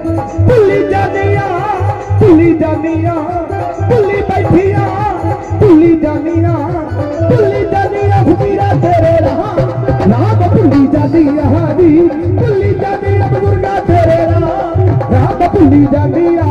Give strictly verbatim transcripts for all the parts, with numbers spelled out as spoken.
भुली जानिया भुली जानिया भुली बैठिया भुली जानिया भुली जानिया फकीरा तेरे राह राह भुली जानिया दी भुली जानिया बुजुर्गा तेरे राह राह भुली जानिया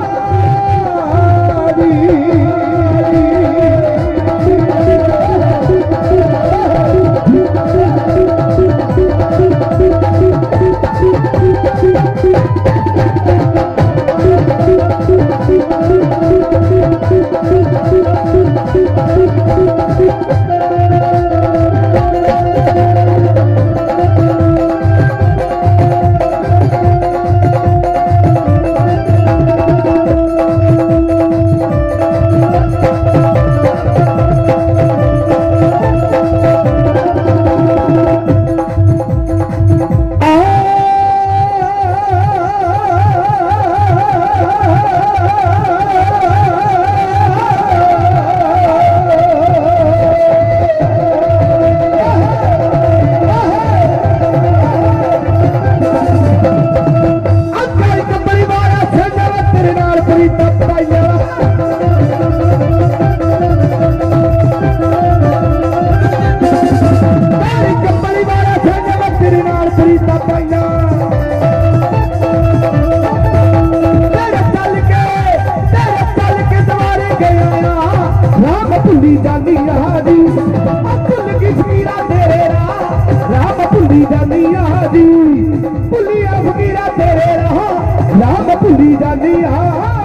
भुली जानिया दी भुल की फकीरा तेरे राह राम भुली जानिया दी भुलिया फकीरा तेरे राह राम भुली जानिया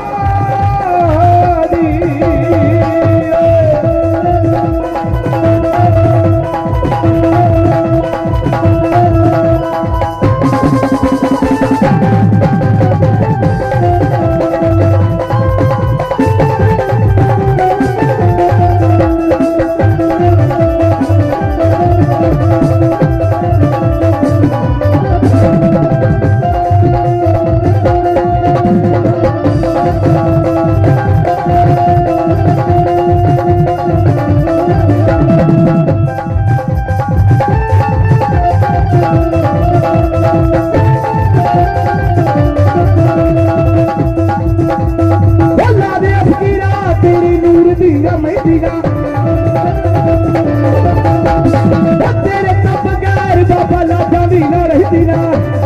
तेरे तो बगैर बाबा लाजा भी ना रहती ना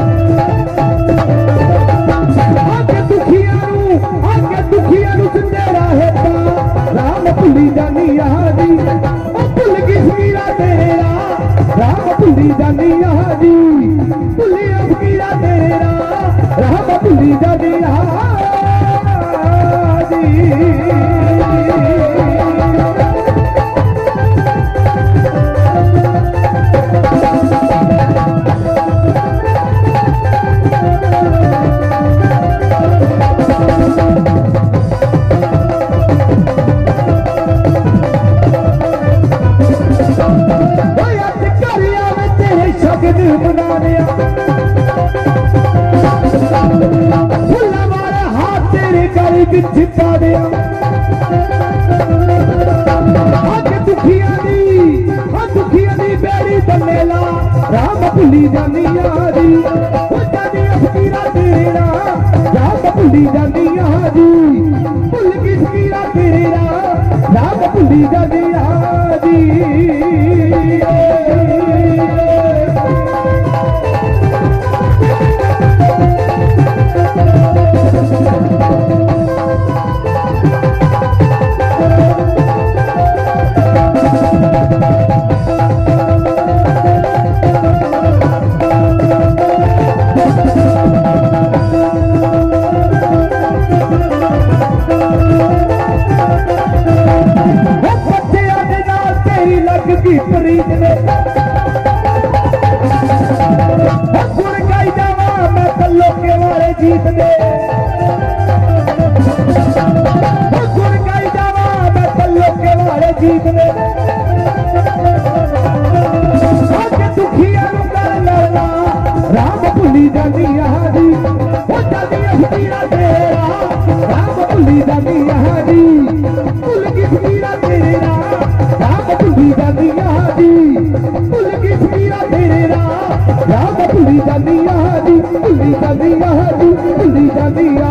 आगे दुखिया आगे दुखिया तेरा है राम भुली जानिया दी भुल की फकीरा तेरा राम भुली जानिया दी भुलिया फकीरा तेरा राम भुली जानिया छिपा दिया आगे दुखिया दी दुखिया दी बेड़ी बनेला राम भुली जानिया दी फकीरा तेरा राम भुली जानिया दी भुल की फकीरा तेरा राम भुली जानिया दी जीत दे गुण गाई जावा मैं पल्लो के वाले जीत दे आगे दुखिया कर लड़ना राम भुली जानिया दी हो जानिया फकीरा तेरा राम भुली जानिया दी भुल की फकीरा तेरा राम भुली जानिया दी भुल की फकीरा तेरा राम भुली जानिया दी भुली जानिया दी भुली जानिया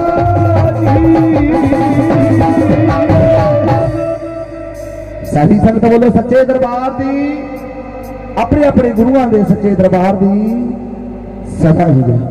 सारी संगत बोलो सच्चे दरबार दी अपने अपने गुरुआं दे सच्चे दरबार दी सदा ही